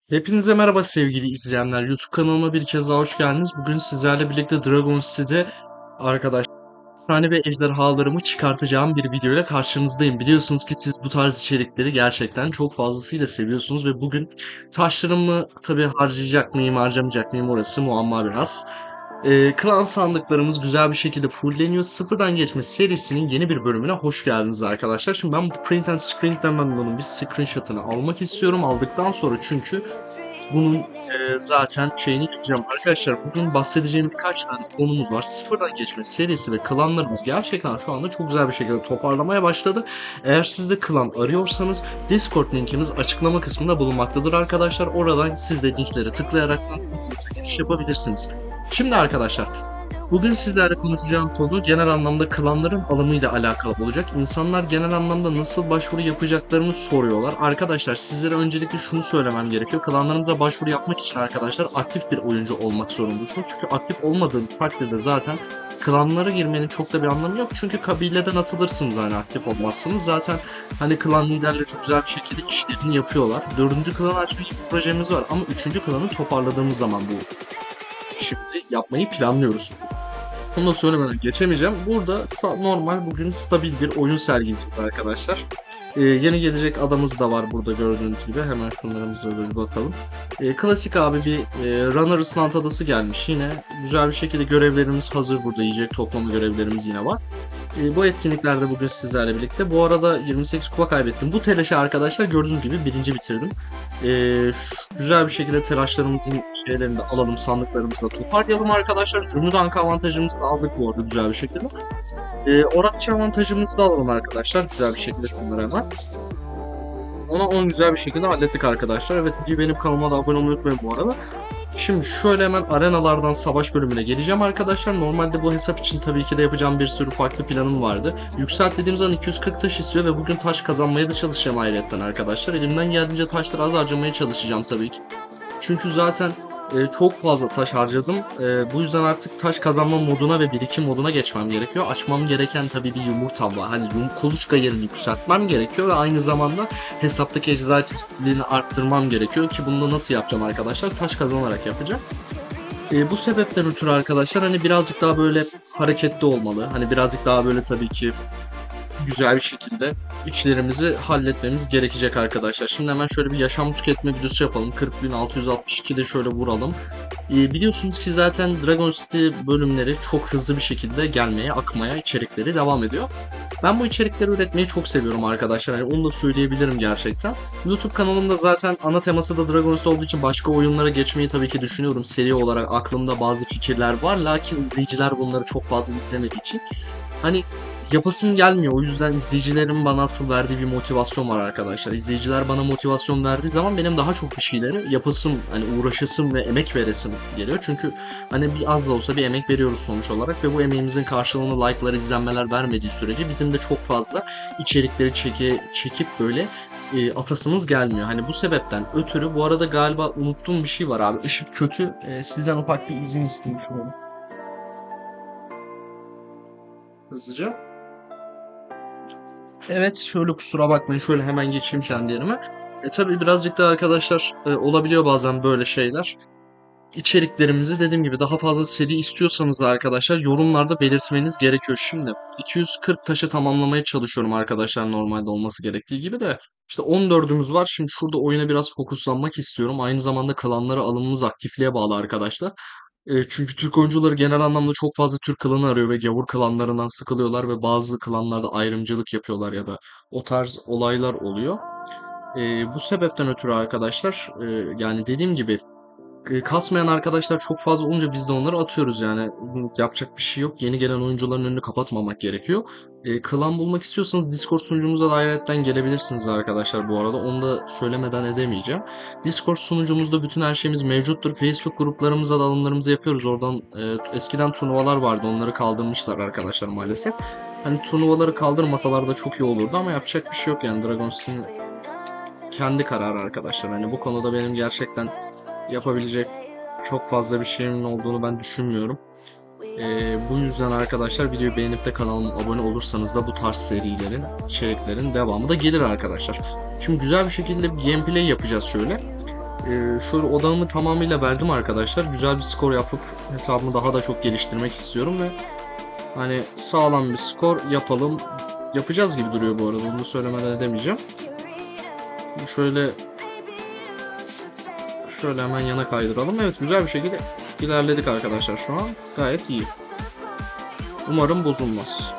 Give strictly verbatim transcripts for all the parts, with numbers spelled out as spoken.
Hepinize merhaba sevgili izleyenler. YouTube kanalıma bir kez daha hoş geldiniz. Bugün sizlerle birlikte Dragon City'de arkadaşlar efsane ve ejderhalarımı çıkartacağım bir videoyla karşınızdayım. Biliyorsunuz ki siz bu tarz içerikleri gerçekten çok fazlasıyla seviyorsunuz ve bugün taşlarımı tabii harcayacak mıyım, harcamayacak mıyım orası muamma biraz. Ee, klan sandıklarımız güzel bir şekilde fullleniyor. Sıfırdan Geçme serisinin yeni bir bölümüne hoş geldiniz arkadaşlar. Şimdi ben bu print and screen'den ben bunun bir screenshot'ını almak istiyorum. Aldıktan sonra çünkü bunun e, zaten şeyini yapacağım. Arkadaşlar bugün bahsedeceğim birkaç tane konumuz var. Sıfırdan Geçme serisi ve klanlarımız gerçekten şu anda çok güzel bir şekilde toparlamaya başladı. Eğer siz de klan arıyorsanız Discord linkimiz açıklama kısmında bulunmaktadır arkadaşlar. Oradan siz de linkleri tıklayarak giriş yapabilirsiniz. Şimdi arkadaşlar, bugün sizlerle konuşacağım konu genel anlamda klanların alımıyla alakalı olacak. İnsanlar genel anlamda nasıl başvuru yapacaklarını soruyorlar. Arkadaşlar sizlere öncelikle şunu söylemem gerekiyor. Klanlarımıza başvuru yapmak için arkadaşlar aktif bir oyuncu olmak zorundasınız. Çünkü aktif olmadığınız takdirde zaten klanlara girmenin çok da bir anlamı yok. Çünkü kabileden atılırsınız hani aktif olmazsınız. Zaten hani klan liderleri çok güzel bir şekilde işlerini yapıyorlar. Dördüncü klan açma gibi bir projemiz var ama üçüncü klanı toparladığımız zaman bu işimizi yapmayı planlıyoruz. Onu da söylemeden geçemeyeceğim. Burada normal bugün stabil bir oyun sergileyeceğiz arkadaşlar. Ee, yeni gelecek adamız da var burada gördüğünüz gibi. Hemen şunlarımıza da bir bakalım. Ee, klasik abi bir e, Runner Island adası gelmiş. Yine güzel bir şekilde görevlerimiz hazır burada. Yiyecek toplama görevlerimiz yine var. Ee, bu etkinliklerde bugün sizlerle birlikte. Bu arada yirmi sekiz kupa kaybettim. Bu telaşı arkadaşlar gördüğünüz gibi birinci bitirdim. Ee, şu, güzel bir şekilde telaşlarımızın şeylerini de alalım, sandıklarımızı da toparlayalım arkadaşlar. Zümrüt avantajımızı da aldık bu arada güzel bir şekilde. Ee, Orakçı avantajımızı da alalım arkadaşlar güzel bir şekilde şunları hemen. Ona on güzel bir şekilde hallettik arkadaşlar. Evet, bir benim kanalıma da abone olmayı unutmayın bu arada. Şimdi şöyle hemen arenalardan savaş bölümüne geleceğim arkadaşlar. Normalde bu hesap için tabii ki de yapacağım bir sürü farklı planım vardı. Yükselt dediğim zaman iki yüz kırk taş istiyor ve bugün taş kazanmaya da çalışacağım ayrıca arkadaşlar. Elimden geldiğince taşları az harcamaya çalışacağım tabii ki. Çünkü zaten e, çok fazla taş harcadım. E, bu yüzden artık taş kazanma moduna ve birikim moduna geçmem gerekiyor. Açmam gereken tabii bir yumurtam var. Hani yum, kuluçka yerini yükseltmem gerekiyor ve aynı zamanda hesaptaki ejderha çeşitliliğini arttırmam gerekiyor ki bunu da nasıl yapacağım arkadaşlar? Taş kazanarak yapacağım. E, bu sebepten ötürü arkadaşlar hani birazcık daha böyle hareketli olmalı. Hani birazcık daha böyle tabii ki güzel bir şekilde işlerimizi halletmemiz gerekecek arkadaşlar. Şimdi hemen şöyle bir yaşam tüketme videosu yapalım. kırk bin altı yüz altmış ikide şöyle vuralım. Ee, biliyorsunuz ki zaten Dragon City bölümleri çok hızlı bir şekilde gelmeye, akmaya, içerikleri devam ediyor. Ben bu içerikleri üretmeyi çok seviyorum arkadaşlar. Yani onu da söyleyebilirim gerçekten. YouTube kanalımda zaten ana teması da Dragon City olduğu için başka oyunlara geçmeyi tabii ki düşünüyorum. Seri olarak aklımda bazı fikirler var. Lakin izleyiciler bunları çok fazla izlemediği için hani yapasım gelmiyor. O yüzden izleyicilerin bana asıl verdiği bir motivasyon var arkadaşlar. İzleyiciler bana motivasyon verdiği zaman benim daha çok bir şeyleri yapasım, hani uğraşasım ve emek veresim geliyor. Çünkü hani bir az da olsa bir emek veriyoruz sonuç olarak ve bu emeğimizin karşılığını like'lar, izlenmeler vermediği sürece bizim de çok fazla içerikleri çeke, çekip böyle e, atasımız gelmiyor. Hani bu sebepten ötürü bu arada galiba unuttuğum bir şey var abi. Işık kötü. E, sizden ufak bir izin isteyeyim şunu. Hızlıca. Evet, şöyle kusura bakmayın, şöyle hemen geçeyim kendi yerime. E tabii birazcık da arkadaşlar e, olabiliyor bazen böyle şeyler. İçeriklerimizi dediğim gibi daha fazla seri istiyorsanız arkadaşlar yorumlarda belirtmeniz gerekiyor. Şimdi iki yüz kırk taşı tamamlamaya çalışıyorum arkadaşlar normalde olması gerektiği gibi de. İşte on dördümüz var. Şimdi şurada oyuna biraz fokuslanmak istiyorum. Aynı zamanda klanlara alımımız aktifliğe bağlı arkadaşlar. E, çünkü Türk oyuncuları genel anlamda çok fazla Türk klanı arıyor ve gavur klanlarından sıkılıyorlar ve bazı klanlarda ayrımcılık yapıyorlar ya da o tarz olaylar oluyor. E, bu sebepten ötürü arkadaşlar e, yani dediğim gibi e, kasmayan arkadaşlar çok fazla olunca biz de onları atıyoruz yani. Yapacak bir şey yok. Yeni gelen oyuncuların önünü kapatmamak gerekiyor. E, klan bulmak istiyorsanız Discord sunucumuza da ayrıca gelebilirsiniz arkadaşlar bu arada. Onu da söylemeden edemeyeceğim. Discord sunucumuzda bütün her şeyimiz mevcuttur. Facebook gruplarımıza da alımlarımızı yapıyoruz. Oradan e, eskiden turnuvalar vardı. Onları kaldırmışlar arkadaşlar maalesef. Hani turnuvaları kaldırmasalar da çok iyi olurdu ama yapacak bir şey yok yani. Dragon City'nin kendi kararı arkadaşlar. Hani bu konuda benim gerçekten yapabilecek çok fazla bir şeyimin olduğunu ben düşünmüyorum. Ee, bu yüzden arkadaşlar videoyu beğenip de kanalıma abone olursanız da bu tarz serilerin, içeriklerin devamı da gelir arkadaşlar. Şimdi güzel bir şekilde bir gameplay yapacağız şöyle. Ee, şöyle odağımı tamamıyla verdim arkadaşlar. Güzel bir skor yapıp hesabımı daha da çok geliştirmek istiyorum ve hani sağlam bir skor yapalım. Yapacağız gibi duruyor bu arada. Bunu söylemeden edemeyeceğim. Şöyle şöyle hemen yana kaydıralım. Evet, güzel bir şekilde ilerledik arkadaşlar şu an. Gayet iyi. Umarım bozulmaz.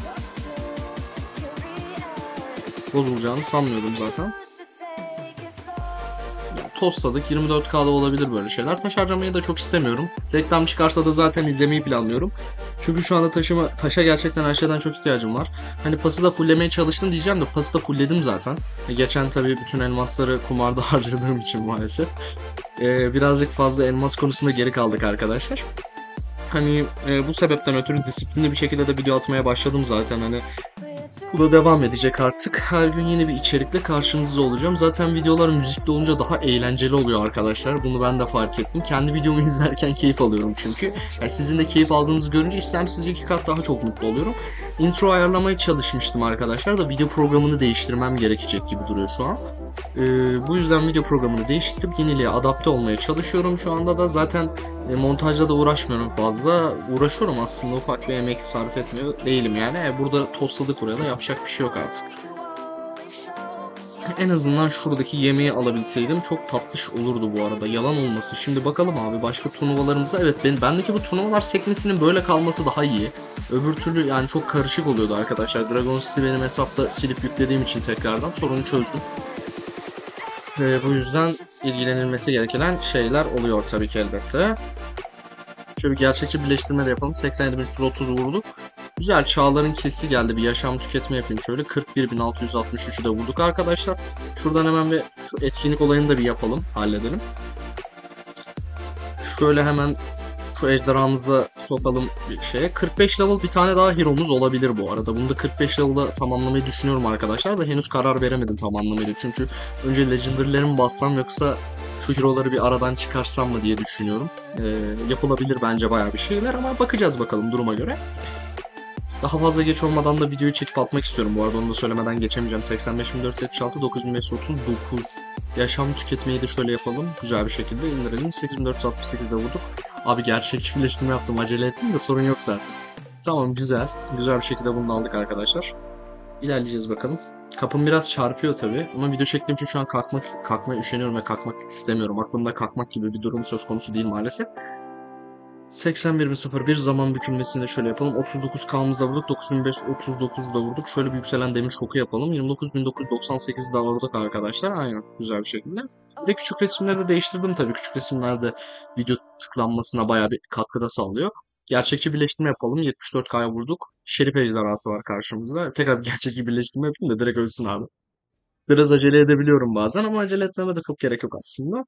Bozulacağını sanmıyordum zaten. Tostladık. yirmi dört K'da olabilir böyle şeyler. Taş harcamayı da çok istemiyorum. Reklam çıkarsa da zaten izlemeyi planlıyorum. Çünkü şu anda taşıma, taşa gerçekten her şeyden çok ihtiyacım var. Hani pası da fulllemeye çalıştım diyeceğim de pası da fullledim zaten. E, geçen tabii bütün elmasları kumarda harcadığım için maalesef. E, birazcık fazla elmas konusunda geri kaldık arkadaşlar. Hani e, bu sebepten ötürü disiplinli bir şekilde de video atmaya başladım zaten. Hani bu da devam edecek artık. Her gün yeni bir içerikle karşınızda olacağım. Zaten videolar müzikli olunca daha eğlenceli oluyor arkadaşlar. Bunu ben de fark ettim. Kendi videomu izlerken keyif alıyorum çünkü. Yani sizin de keyif aldığınızı görünce istemsizce iki kat daha çok mutlu oluyorum. Intro ayarlamaya çalışmıştım arkadaşlar da video programını değiştirmem gerekecek gibi duruyor şu an. Ee, bu yüzden video programını değiştirip yeniliğe adapte olmaya çalışıyorum şu anda da. Zaten e, montajla da uğraşmıyorum fazla. Uğraşıyorum aslında, ufak bir emek sarf etmiyor değilim yani. E, burada tostladık oraya da, yapacak bir şey yok artık. En azından şuradaki yemeği alabilseydim çok tatlış olurdu bu arada. Yalan olmasın. Şimdi bakalım abi başka turnuvalarımıza. Evet, ben, bendeki bu turnuvalar sekmesinin böyle kalması daha iyi. Öbür türlü yani çok karışık oluyordu arkadaşlar. Dragon City benim hesapta silip yüklediğim için tekrardan sorunu çözdüm. Ve bu yüzden ilgilenilmesi gereken şeyler oluyor tabii ki elbette. Şöyle bir gerçekçi birleştirme de yapalım. seksen yedi bin üç yüz otuz vurduk. Güzel, çağların kesi geldi. Bir yaşam tüketme yapayım şöyle. kırk bir bin altı yüz altmış üçü de vurduk arkadaşlar. Şuradan hemen bir şu etkinlik olayını da bir yapalım. Halledelim. Şöyle hemen şu ejderhamızda sokalım bir şeye. kırk beş level bir tane daha hero'muz olabilir bu arada. Bunu da kırk beş level'da tamamlamayı düşünüyorum arkadaşlar da henüz karar veremedim tamamlamayı. Çünkü önce legendary'leri mi bassam yoksa şu hero'ları bir aradan çıkarsam mı diye düşünüyorum. Ee, yapılabilir bence bayağı bir şeyler ama bakacağız bakalım duruma göre. Daha fazla geç olmadan da videoyu çekip atmak istiyorum bu arada, onu da söylemeden geçemeyeceğim. seksen beş bin dört yüz yetmiş altı, dokuz bin beş yüz otuz dokuz. Yaşam tüketmeyi de şöyle yapalım. Güzel bir şekilde indirelim. sekiz bin dört yüz altmış sekizde vurduk. Abi gerçekçi birleştirme yaptım. Acele ettim de sorun yok zaten. Tamam, güzel. Güzel bir şekilde bunu aldık arkadaşlar. İlerleyeceğiz bakalım. Kapım biraz çarpıyor tabi ama video çektiğim için şu an kalkmak, kalkmaya üşeniyorum ve kalkmak istemiyorum. Aklımda kalkmak gibi bir durum söz konusu değil maalesef. seksen bir bin sıfır bir zaman bükülmesini de şöyle yapalım. otuz dokuz K'mızda vurduk. dokuz bin beş yüz otuz dokuzda vurduk. Şöyle bir yükselen demir şoku yapalım. yirmi dokuz bin dokuz yüz doksan sekizde vurduk arkadaşlar. Aynen, güzel bir şekilde. Bir de küçük resimleri de değiştirdim tabii. Küçük resimlerde video tıklanmasına bayağı bir katkıda sağlıyor. Gerçekçi birleştirme yapalım. yetmiş dört K'ya vurduk. Şerif ejderhası var karşımızda. Tekrar bir gerçekçi birleştirme yapayım da direkt ölsün abi. Biraz acele edebiliyorum bazen ama acele etmeme de çok gerek yok aslında.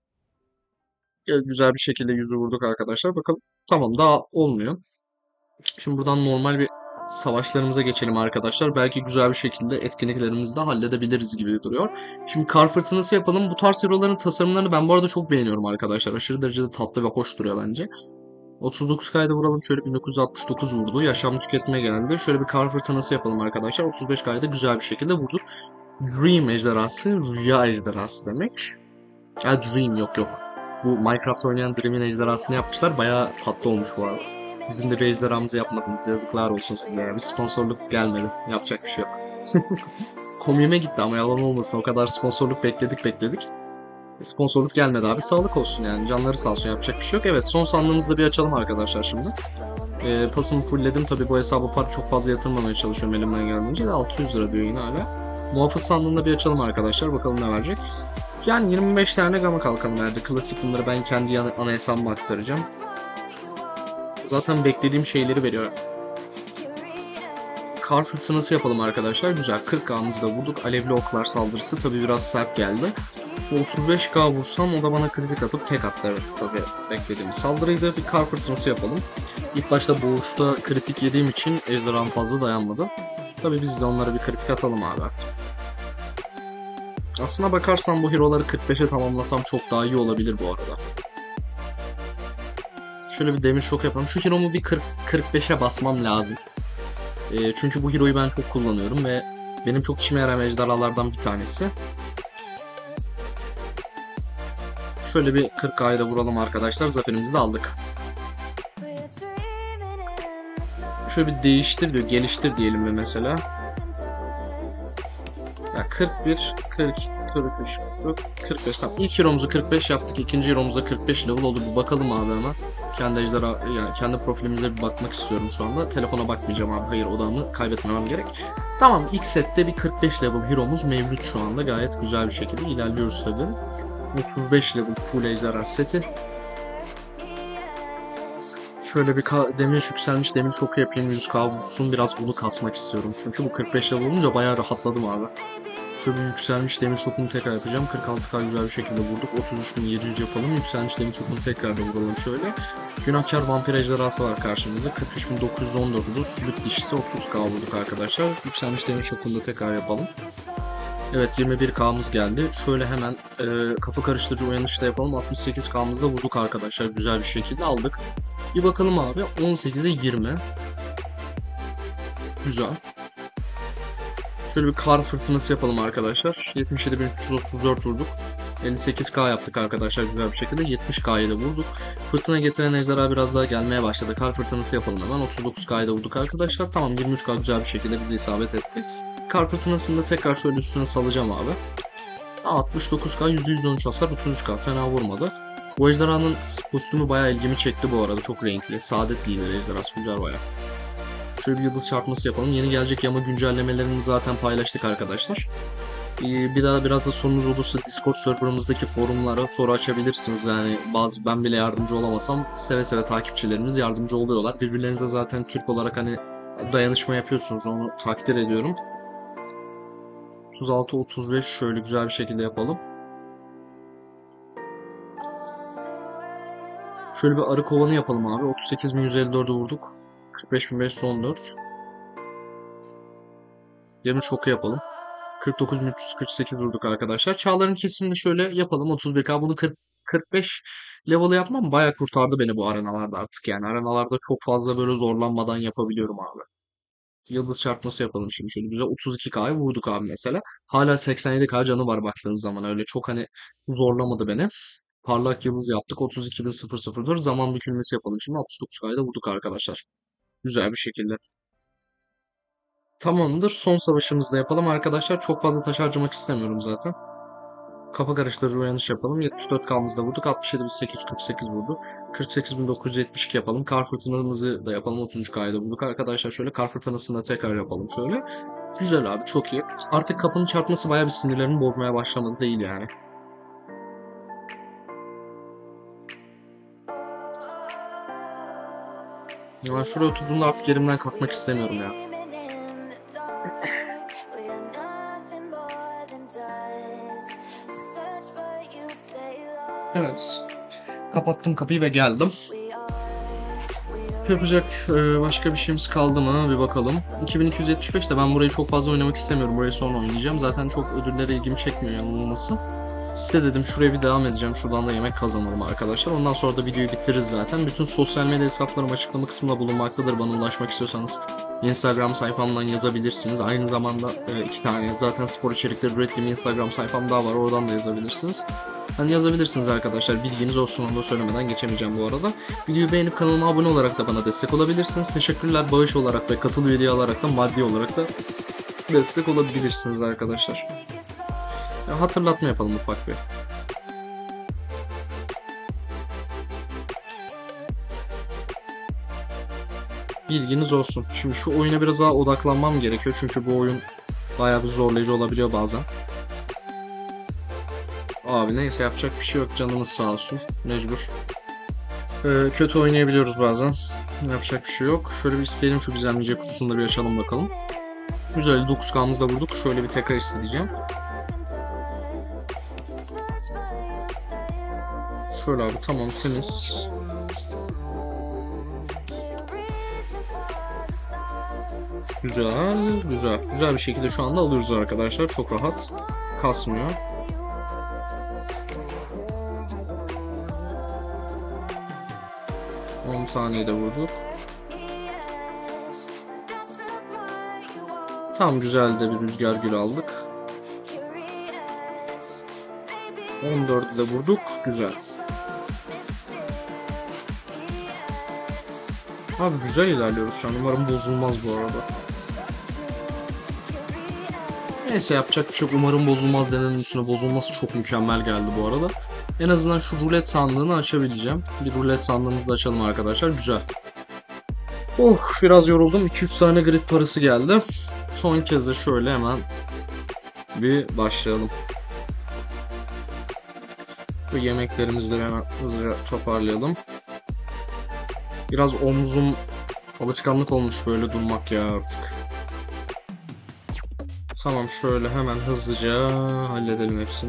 Güzel bir şekilde yüzü vurduk arkadaşlar. Bakalım. Tamam, daha olmuyor. Şimdi buradan normal bir savaşlarımıza geçelim arkadaşlar. Belki güzel bir şekilde etkinliklerimizi de halledebiliriz gibi duruyor. Şimdi kar fırtınası yapalım. Bu tarz hero'ların tasarımlarını ben bu arada çok beğeniyorum arkadaşlar. Aşırı derecede tatlı ve hoş duruyor bence. otuz dokuz K'da vuralım. Şöyle bin dokuz yüz altmış dokuz vurdu. Yaşam tüketmeye geldi. Şöyle bir kar fırtınası yapalım arkadaşlar. otuz beş K'da güzel bir şekilde vurduk. Dream ejderhası, rüya ejderhası demek. Ha, Dream yok yok. Bu Minecraft oynayan Dream'in ejderhasını yapmışlar. Bayağı tatlı olmuş bu arada. Bizim de bir ejderhamızı yapmadınız. Yazıklar olsun size ya. Bir sponsorluk gelmedi. Yapacak bir şey yok. Komiğime gitti ama yalan olmasın. O kadar sponsorluk bekledik bekledik. Sponsorluk gelmedi abi. Sağlık olsun yani. Canları sağ olsun. Yapacak bir şey yok. Evet, son sandığımızı da bir açalım arkadaşlar şimdi. Ee, pasımı fullledim. Tabii bu hesaba para çok fazla yatırmamaya çalışıyorum elimden geldiğince. altı yüz lira diyor yine hala. Muhafız sandığında bir açalım arkadaşlar. Bakalım ne verecek. Yani yirmi beş tane gama kalkanı verdi. Klasik, bunları ben kendi ana, ana hesabıma aktaracağım. Zaten beklediğim şeyleri veriyor. Kar fırtınası yapalım arkadaşlar. Güzel. kırk K'mızda vurduk. Alevli oklar saldırısı tabi biraz sert geldi. otuz beş K vursam o da bana kritik atıp tek attı. Evet, tabi beklediğimiz saldırıydı. Bir kar fırtınası yapalım. İlk başta boğuşta kritik yediğim için ejderham fazla dayanmadı. Tabi biz de onlara bir kritik atalım abi artık. Aslına bakarsam bu hero'ları kırk beşe tamamlasam çok daha iyi olabilir bu arada. Şöyle bir demir şok yapalım. Şu hero'mu bir kırk kırk beşe basmam lazım. E, çünkü bu hero'yu ben çok kullanıyorum ve benim çok işime yarayan ejderhalardan bir tanesi. Şöyle bir kırk K'yı da vuralım arkadaşlar. Zaferimizi de aldık. Şöyle bir değiştir diyor. Geliştir diyelim mi mesela. Ya kırk bir, kırk iki, kırk üç, kırk beş. Tamam. İlk hero'muzu kırk beş yaptık. İkinci hero'muzda kırk beş level oldu. Bir bakalım abi hemen. Kendi ejderha, yani kendi profilimize bir bakmak istiyorum şu anda. Telefona bakmayacağım abi. Hayır, odağımı kaybetmemem gerek. Tamam, ilk sette bir kırk beş level hero'muz mevcut şu anda. Gayet güzel bir şekilde ilerliyoruz tabii. otuz beş level full ejderha seti. Şöyle bir demir yükselmiş demir şoku yapayım, yüz K vursun, biraz bunu kasmak istiyorum. Çünkü bu kırk beş level olunca bayağı rahatladım abi. Şöyle bir yükselmiş demir şokunu tekrar yapacağım. kırk altı K güzel bir şekilde vurduk. otuz üç bin yedi yüz yapalım. Yükselmiş demir şokunu tekrar da vuralım şöyle. Günahkar vampir ejderhası var karşımızda. kırk üç bin dokuz yüz on dört sülük dişisi otuz K vurduk arkadaşlar. Yükselmiş demir şokunu da tekrar yapalım. Evet, yirmi bir K'mız geldi. Şöyle hemen e, kafa karıştırıcı uyanış da yapalım. altmış sekiz K'mızda vurduk arkadaşlar. Güzel bir şekilde aldık. Bir bakalım abi. on sekize yirmi. Güzel. Şöyle bir kar fırtınası yapalım arkadaşlar. yetmiş yedi bin üç yüz otuz dört vurduk. elli sekiz K yaptık arkadaşlar güzel bir şekilde. yetmiş K'yı da vurduk. Fırtına getiren ejderha biraz daha gelmeye başladı. Kar fırtınası yapalım hemen. otuz dokuz K'yı da vurduk arkadaşlar. Tamam, yirmi üç K güzel bir şekilde bize isabet etti. Kar fırtınasını da tekrar şöyle üstüne salacağım abi. altmış dokuz K, yüzde yüz on üç hasar, otuz üç K fena vurmadı. Bu ejderhanın kostümü bayağı ilgimi çekti bu arada. Çok renkli. Saadet lideri ejderhası güzel bayağı. Şöyle bir yıldız çarpması yapalım. Yeni gelecek yama güncellemelerini zaten paylaştık arkadaşlar. Ee, bir daha biraz da sorunuz olursa Discord serverımızdaki forumlara soru açabilirsiniz. Yani bazı ben bile yardımcı olamasam seve seve takipçilerimiz yardımcı oluyorlar. Birbirlerinize zaten Türk olarak hani dayanışma yapıyorsunuz. Onu takdir ediyorum. otuz altı otuz beş şöyle güzel bir şekilde yapalım. Şöyle bir arı kovanı yapalım abi. otuz sekiz bin yüz elli dört'e vurduk. kırk beş bin beş yüz on dört. yirmi şoku yapalım. kırk dokuz bin üç yüz kırk sekiz vurduk arkadaşlar. Çağların kesinini şöyle yapalım. otuz bir K, bunu kırk, kırk beş level yapmam bayağı kurtardı beni bu arenalarda artık. Yani arenalarda çok fazla böyle zorlanmadan yapabiliyorum abi. Yıldız çarpması yapalım şimdi şöyle güzel. otuz iki K'yı vurduk abi mesela. Hala seksen yedi K canı var baktığınız zaman. Öyle çok hani zorlamadı beni. Parlak yıldız yaptık. otuz iki bin dört zaman bükülmesi yapalım. Şimdi altmış dokuz K'yı da vurduk arkadaşlar. Güzel bir şekilde. Tamamdır. Son savaşımızda yapalım arkadaşlar. Çok fazla taş harcamak istemiyorum zaten. Kafa karıştırıcı uyanış yapalım. yetmiş dört K'mızda vurduk. altmış yedi bin sekiz yüz kırk sekiz vurdu. kırk sekiz bin dokuz yüz yetmiş iki yapalım. Kar fırtınamızı da yapalım. otuz üç K'yı da vurduk arkadaşlar. Şöyle kar fırtınasını da tekrar yapalım şöyle. Güzel abi, çok iyi. Artık kapının çarpması bayağı bir sinirlerimi bozmaya başlamadı değil yani. Ya şuraya oturduğumda artık yerimden kalkmak istemiyorum ya. Evet. Kapattım kapıyı ve geldim. Yapacak e, başka bir şeyimiz kaldı mı? Bir bakalım. iki bin iki yüz yetmiş beş de ben burayı çok fazla oynamak istemiyorum. Burayı sonra oynayacağım. Zaten çok ödüllere ilgimi çekmiyor yanılması. Size dedim şuraya bir devam edeceğim. Şuradan da yemek kazanalım arkadaşlar. Ondan sonra da videoyu bitiririz zaten. Bütün sosyal medya hesaplarım açıklama kısmında bulunmaktadır. Bana ulaşmak istiyorsanız Instagram sayfamdan yazabilirsiniz. Aynı zamanda e, iki tane zaten spor içerikleri ürettiğim Instagram sayfam daha var. Oradan da yazabilirsiniz. Hani yazabilirsiniz arkadaşlar. Bilginiz olsun, onu da söylemeden geçemeyeceğim bu arada. Videoyu beğenip kanalıma abone olarak da bana destek olabilirsiniz. Teşekkürler, bağış olarak ve katıl üyeliği alarak da maddi olarak da destek olabilirsiniz arkadaşlar. Ya hatırlatma yapalım ufak bir. Bilginiz olsun. Şimdi şu oyuna biraz daha odaklanmam gerekiyor. Çünkü bu oyun bayağı bir zorlayıcı olabiliyor bazen. Abi neyse, yapacak bir şey yok. Canımız sağ olsun. Mecbur. Ee, kötü oynayabiliyoruz bazen. Yapacak bir şey yok. Şöyle bir isteyelim, şu gizemleyecek kutusunu da bir açalım bakalım. Güzel, dokuz K'mızda vurduk. Şöyle bir tekrar isteyeceğim. Şöyle abi, tamam, temiz. Güzel, güzel. Güzel bir şekilde şu anda alıyoruz arkadaşlar. Çok rahat. Kasmıyor. on saniye de vurduk. Tam güzel de bir rüzgar gülü aldık. on dördü de vurduk. Güzel. Abi güzel ilerliyoruz şu an. Umarım bozulmaz bu arada. Neyse yapacak bir şey yok. Umarım bozulmaz denenin üstüne bozulması çok mükemmel geldi bu arada. En azından şu rulet sandığını açabileceğim. Bir rulet sandığımızı da açalım arkadaşlar. Güzel. Oh biraz yoruldum. iki yüz tane grid parası geldi. Son kez de şöyle hemen bir başlayalım. Bu yemeklerimizi de hemen hızlıca toparlayalım. Biraz omzum alışkanlık olmuş böyle durmak ya artık. Tamam şöyle hemen hızlıca halledelim hepsini.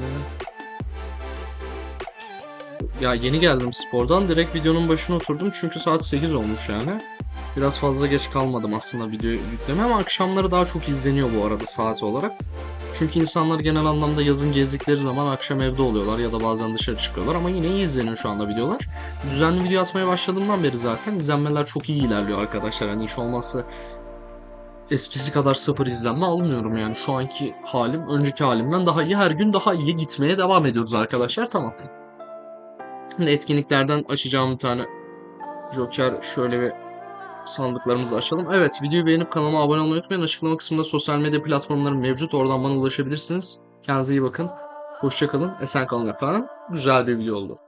Ya yeni geldim spordan. Direkt videonun başına oturdum. Çünkü saat sekiz olmuş yani. Biraz fazla geç kalmadım aslında video yükleme ama akşamları daha çok izleniyor bu arada saat olarak. Çünkü insanlar genel anlamda yazın gezdikleri zaman akşam evde oluyorlar ya da bazen dışarı çıkıyorlar ama yine iyi izleniyor şu anda videolar. Düzenli video atmaya başladığımdan beri zaten izlenmeler çok iyi ilerliyor arkadaşlar. Hani hiç olmazsa eskisi kadar sıfır izlenme almıyorum yani. Şu anki halim önceki halimden daha iyi. Her gün daha iyi gitmeye devam ediyoruz arkadaşlar. Tamam. Şimdi etkinliklerden açacağım bir tane Joker, şöyle bir sandıklarımızı açalım. Evet, videoyu beğenip kanalıma abone olmayı unutmayın. Açıklama kısmında sosyal medya platformlarım mevcut. Oradan bana ulaşabilirsiniz. Kendinize iyi bakın. Hoşça kalın. Esen kalın efendim. Güzel bir video oldu.